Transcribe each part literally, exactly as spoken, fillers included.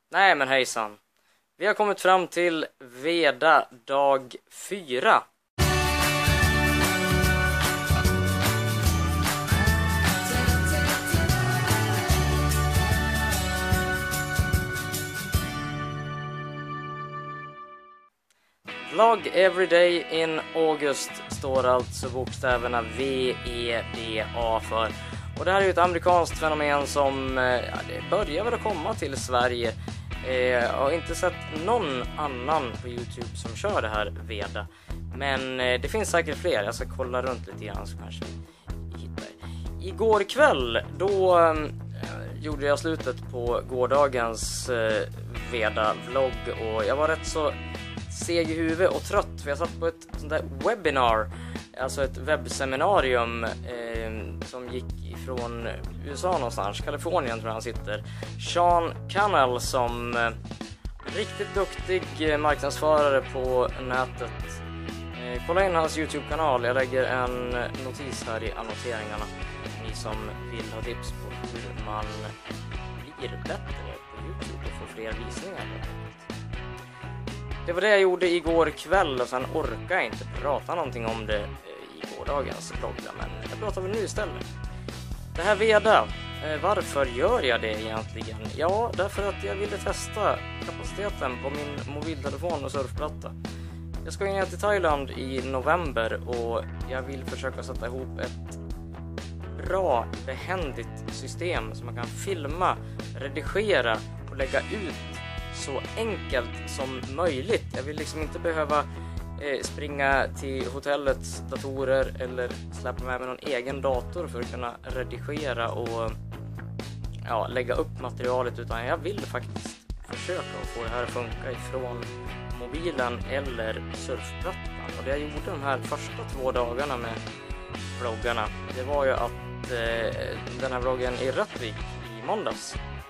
Nej men hejsan. Vi har kommit fram till Veda dag fyra. Vlog every day in August står alltså bokstäverna V E D A för. Och det här är ju ett amerikanskt fenomen som ja, det börjar väl att komma till Sverige. Eh, jag har inte sett någon annan på YouTube som kör det här Veda. Men eh, det finns säkert fler. Jag ska kolla runt lite grann så kanske vi hittar. Igår kväll då eh, gjorde jag slutet på gårdagens eh, Veda-vlogg. Och jag var rätt så seg i huvudet och trött. För jag satt på ett sånt där webinar. Alltså ett webbseminarium eh, som gick ifrån U S A någonstans, Kalifornien tror jag han sitter. Sean Cannell som eh, riktigt duktig eh, marknadsförare på nätet. Eh, kolla in hans YouTube-kanal, jag lägger en notis här i annoteringarna. Ni som vill ha tips på hur man blir bättre på YouTube och får fler visningar. Det var det jag gjorde igår kväll och sen orkar jag inte prata någonting om det i gårdagens vlogg, men jag pratar väl nu istället. Det här Veda, varför gör jag det egentligen? Ja, därför att jag ville testa kapaciteten på min mobiltelefon och surfplatta. Jag ska ner till Thailand i november och jag vill försöka sätta ihop ett bra, behändigt system som man kan filma, redigera och lägga ut så enkelt som möjligt. Jag vill liksom inte behöva eh, springa till hotellets datorer eller släppa med mig någon egen dator för att kunna redigera och ja, lägga upp materialet, utan jag vill faktiskt försöka att få det här att funka ifrån mobilen eller surfplattan. Och det jag gjorde de här första två dagarna med vloggarna, det var ju att eh, den här vloggen i Rättvik i måndags,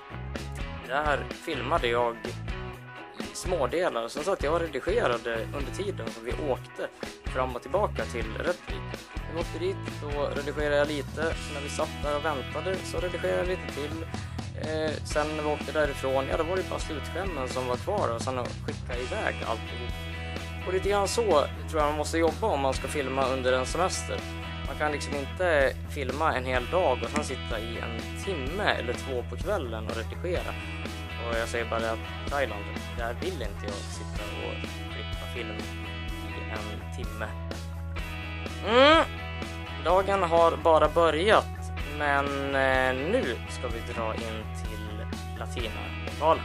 där filmade jag i små delar. Sen så att jag redigerade under tiden som vi åkte fram och tillbaka till Rättvik. Vi åkte dit, då redigerade jag lite. Så när vi satt där och väntade så redigerade jag lite till. Eh, sen när vi åkte därifrån, ja då var det bara slutklämmen som var kvar och sen att skicka iväg alltihop. Och lite grann så tror jag man måste jobba om man ska filma under en semester. Man kan liksom inte filma en hel dag och sen sitta i en timme eller två på kvällen och redigera. Och jag säger bara att Thailand, där vill inte jag sitta och klippa film i en timme. Mm. Dagen har bara börjat, men eh, nu ska vi dra in till Platina-lokalen.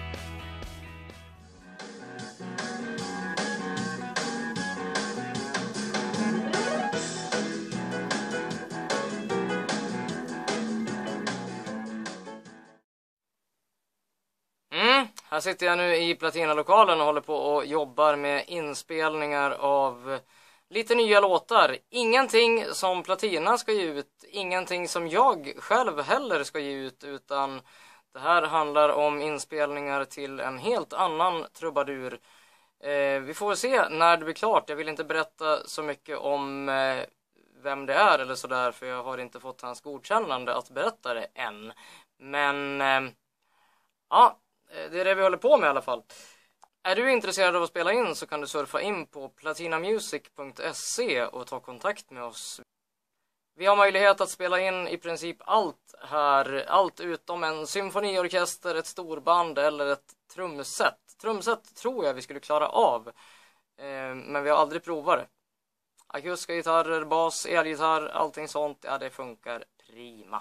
Här sitter jag nu i Platina-lokalen och håller på och jobbar med inspelningar av lite nya låtar. Ingenting som Platina ska ge ut, ingenting som jag själv heller ska ge ut, utan det här handlar om inspelningar till en helt annan trubadur. Eh, vi får se när det blir klart. Jag vill inte berätta så mycket om eh, vem det är eller sådär, för jag har inte fått hans godkännande att berätta det än. Men eh, ja... det är det vi håller på med i alla fall. Är du intresserad av att spela in så kan du surfa in på platinamusic punkt se och ta kontakt med oss. Vi har möjlighet att spela in i princip allt här. Allt utom en symfoniorkester, ett storband eller ett trumset. Trumset tror jag vi skulle klara av. Eh, men vi har aldrig provat det. Akustiska gitarrer, bas, elgitarr, allting sånt. Ja, det funkar prima.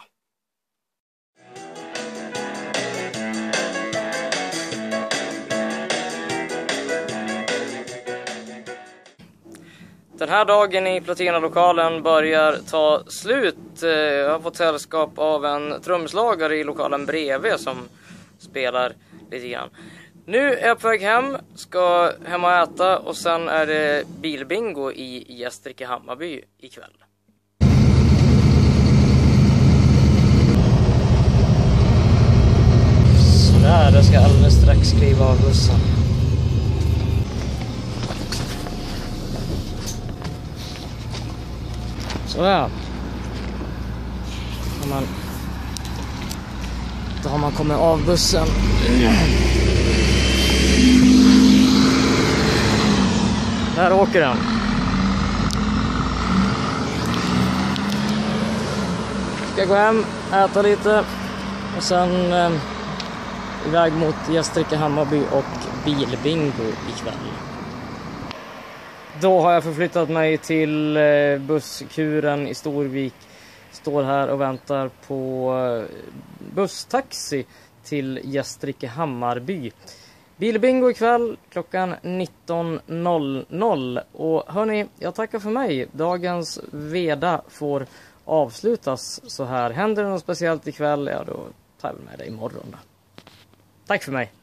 Den här dagen i Platina-lokalen börjar ta slut. Jag har fått sällskap av en trumslagare i lokalen bredvid som spelar lite grann. Nu är jag på väg hem, ska hem och äta och sen är det bilbingo i Gästrike Hammarby ikväll. Sådär, jag ska alldeles strax skriva av bussen. Så ja. Om man tar har man kommit av bussen. Där åker den. Ska gå hem, äta lite och sen eh, iväg mot Gästrike Hammarby och bilbingo ikväll. Då har jag förflyttat mig till eh, busskuren i Storvik. Står här och väntar på eh, busstaxi till Gästrike Hammarby. Bilbingo ikväll klockan nitton noll noll. Och hörni, jag tackar för mig. Dagens veda får avslutas så här. Händer det något speciellt ikväll, ja då tar jag med det imorgon då. Tack för mig.